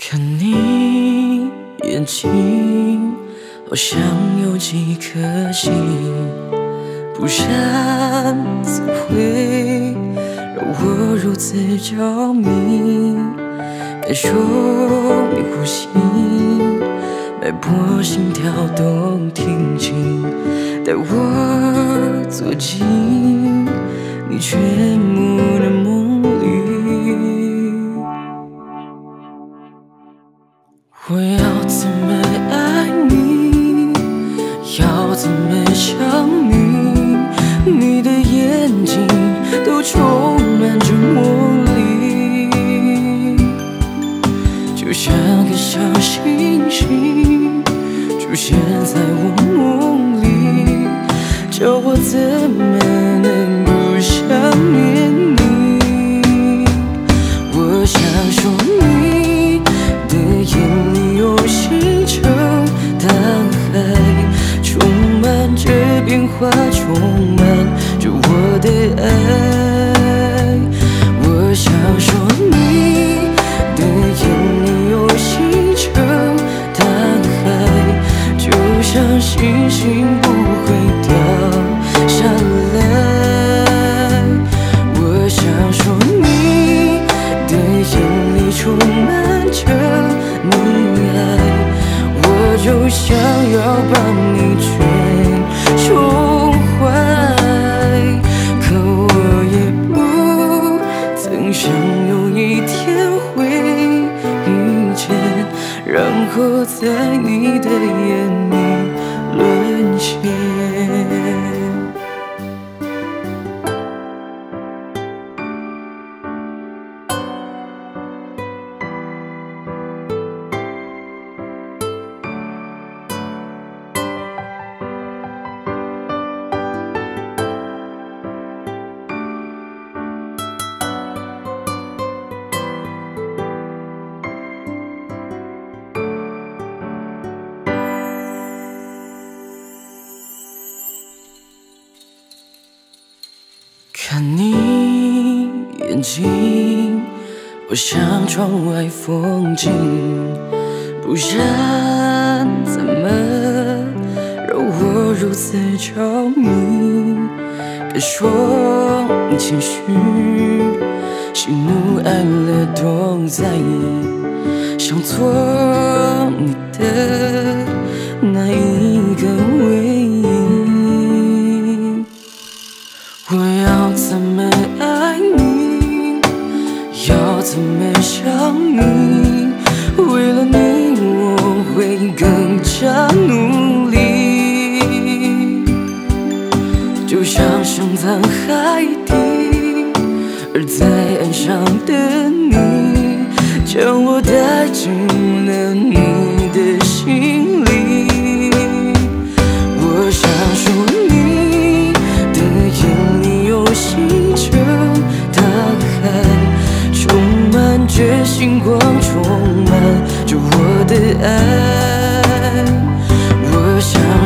看你眼睛，好像有几颗心，不然怎会让我如此着迷？感受你呼吸，脉搏心跳都听清，带我走进你全部的梦里。我要怎么爱你，要怎么想你？你的眼睛都充满着魔力，就像个小星星出现在我梦里，叫我怎么能不想念你？我想说你的眼里有星辰大海，充满着变化，充满着我的爱。我想说你的眼里有星辰大海，就像星星不会掉下来。我想说你的眼里充满着溺爱，我就想要把你全收怀，可我也不曾想有一天会遇见，然后在你的眼里沦陷。看你眼睛，好像窗外风景，不然怎么让我如此着迷？别说你情绪，喜怒哀乐都在意，想做你的那一个唯一。我要怎么爱你，要怎么想你？为了你，我会更加努力，就像生在海底，而在岸上的你，将我带进了你的心里。我想说你的眼里有星辰大海，充满着星光，充满着我的爱。我想